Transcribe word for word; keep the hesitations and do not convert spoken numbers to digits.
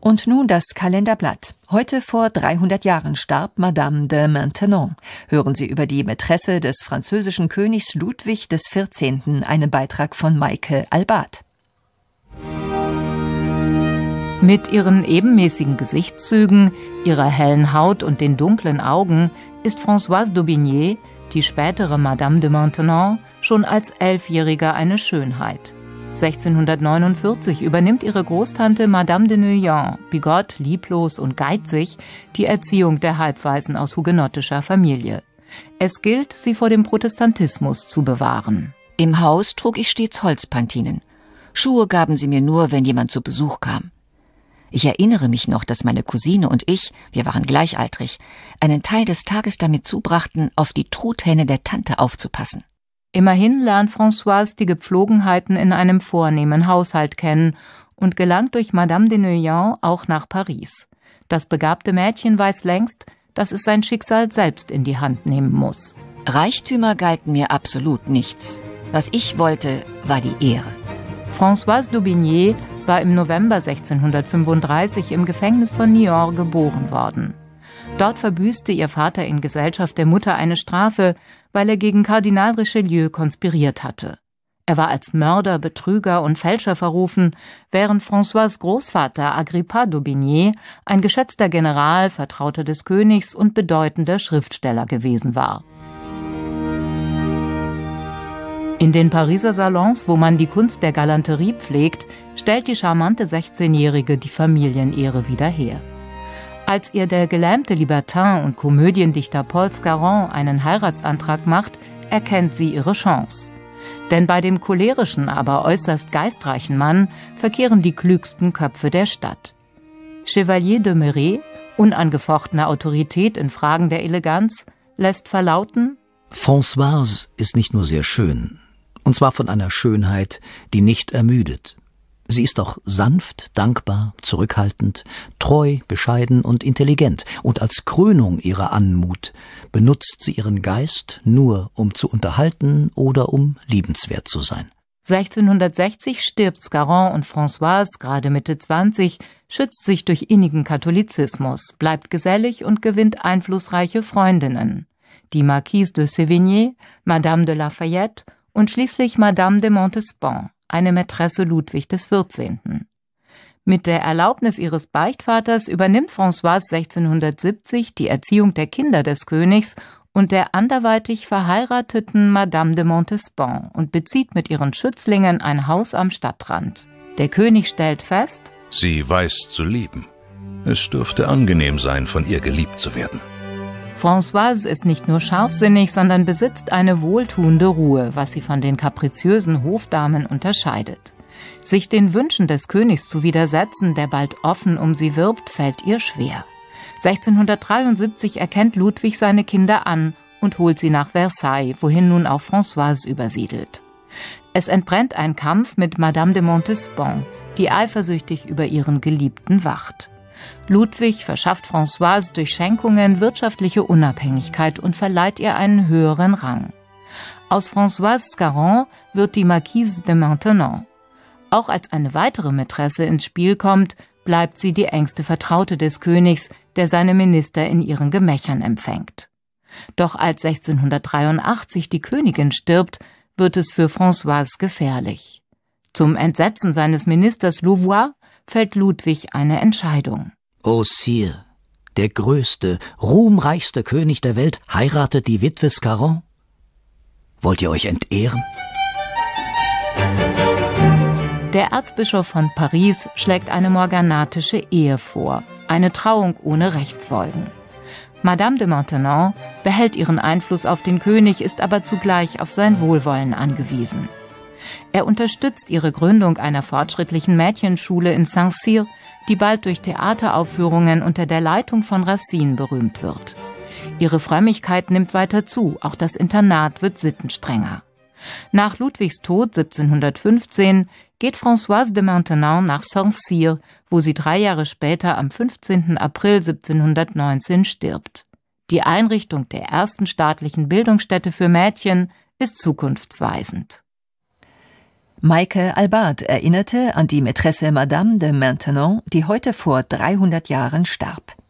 Und nun das Kalenderblatt. Heute vor dreihundert Jahren starb Madame de Maintenon. Hören Sie über die Mätresse des französischen Königs Ludwig des vierzehnten einen Beitrag von Maike Albart. Mit ihren ebenmäßigen Gesichtszügen, ihrer hellen Haut und den dunklen Augen ist Françoise d'Aubigné, die spätere Madame de Maintenon, schon als Elfjähriger eine Schönheit. sechzehnhundertneunundvierzig übernimmt ihre Großtante Madame de Neuillan, bigott, lieblos und geizig, die Erziehung der Halbwaisen aus hugenottischer Familie. Es gilt, sie vor dem Protestantismus zu bewahren. Im Haus trug ich stets Holzpantinen. Schuhe gaben sie mir nur, wenn jemand zu Besuch kam. Ich erinnere mich noch, dass meine Cousine und ich, wir waren gleichaltrig, einen Teil des Tages damit zubrachten, auf die Truthähne der Tante aufzupassen. Immerhin lernt Françoise die Gepflogenheiten in einem vornehmen Haushalt kennen und gelangt durch Madame de Neuillan auch nach Paris. Das begabte Mädchen weiß längst, dass es sein Schicksal selbst in die Hand nehmen muss. Reichtümer galten mir absolut nichts. Was ich wollte, war die Ehre. Françoise d'Aubigné war im November sechzehnhundertfünfunddreißig im Gefängnis von Niort geboren worden. Dort verbüßte ihr Vater in Gesellschaft der Mutter eine Strafe, weil er gegen Kardinal Richelieu konspiriert hatte. Er war als Mörder, Betrüger und Fälscher verrufen, während François' Großvater Agrippa d'Aubigné ein geschätzter General, Vertrauter des Königs und bedeutender Schriftsteller gewesen war. In den Pariser Salons, wo man die Kunst der Galanterie pflegt, stellt die charmante sechzehnjährige die Familienehre wieder her. Als ihr der gelähmte Libertin und Komödiendichter Paul Scarron einen Heiratsantrag macht, erkennt sie ihre Chance. Denn bei dem cholerischen, aber äußerst geistreichen Mann verkehren die klügsten Köpfe der Stadt. Chevalier de Méré, unangefochtene Autorität in Fragen der Eleganz, lässt verlauten: Françoise ist nicht nur sehr schön, und zwar von einer Schönheit, die nicht ermüdet. Sie ist auch sanft, dankbar, zurückhaltend, treu, bescheiden und intelligent. Und als Krönung ihrer Anmut benutzt sie ihren Geist nur, um zu unterhalten oder um liebenswert zu sein. sechzehnhundertsechzig stirbt Scarron und Françoise, gerade Mitte zwanzig, schützt sich durch innigen Katholizismus, bleibt gesellig und gewinnt einflussreiche Freundinnen. Die Marquise de Sévigné, Madame de Lafayette und schließlich Madame de Montespan, eine Mätresse Ludwig des vierzehnten. Mit der Erlaubnis ihres Beichtvaters übernimmt Françoise sechzehnhundertsiebzig die Erziehung der Kinder des Königs und der anderweitig verheirateten Madame de Montespan und bezieht mit ihren Schützlingen ein Haus am Stadtrand. Der König stellt fest: Sie weiß zu lieben. Es dürfte angenehm sein, von ihr geliebt zu werden. Françoise ist nicht nur scharfsinnig, sondern besitzt eine wohltuende Ruhe, was sie von den kapriziösen Hofdamen unterscheidet. Sich den Wünschen des Königs zu widersetzen, der bald offen um sie wirbt, fällt ihr schwer. sechzehnhundertdreiundsiebzig erkennt Ludwig seine Kinder an und holt sie nach Versailles, wohin nun auch Françoise übersiedelt. Es entbrennt ein Kampf mit Madame de Montespan, die eifersüchtig über ihren Geliebten wacht. Ludwig verschafft Françoise durch Schenkungen wirtschaftliche Unabhängigkeit und verleiht ihr einen höheren Rang. Aus Françoise Scarron wird die Marquise de Maintenon. Auch als eine weitere Mätresse ins Spiel kommt, bleibt sie die engste Vertraute des Königs, der seine Minister in ihren Gemächern empfängt. Doch als sechzehnhundertdreiundachtzig die Königin stirbt, wird es für Françoise gefährlich. Zum Entsetzen seines Ministers Louvois fällt Ludwig eine Entscheidung. O Sire, der größte, ruhmreichste König der Welt heiratet die Witwe Scarron? Wollt ihr euch entehren? Der Erzbischof von Paris schlägt eine morganatische Ehe vor, eine Trauung ohne Rechtsfolgen. Madame de Maintenon behält ihren Einfluss auf den König, ist aber zugleich auf sein Wohlwollen angewiesen. Er unterstützt ihre Gründung einer fortschrittlichen Mädchenschule in Saint-Cyr, die bald durch Theateraufführungen unter der Leitung von Racine berühmt wird. Ihre Frömmigkeit nimmt weiter zu, auch das Internat wird sittenstrenger. Nach Ludwigs Tod siebzehnhundertfünfzehn geht Françoise de Maintenon nach Saint-Cyr, wo sie drei Jahre später am fünfzehnten April siebzehnhundertneunzehn stirbt. Die Einrichtung der ersten staatlichen Bildungsstätte für Mädchen ist zukunftsweisend. Maike Albard erinnerte an die Mätresse Madame de Maintenon, die heute vor dreihundert Jahren starb.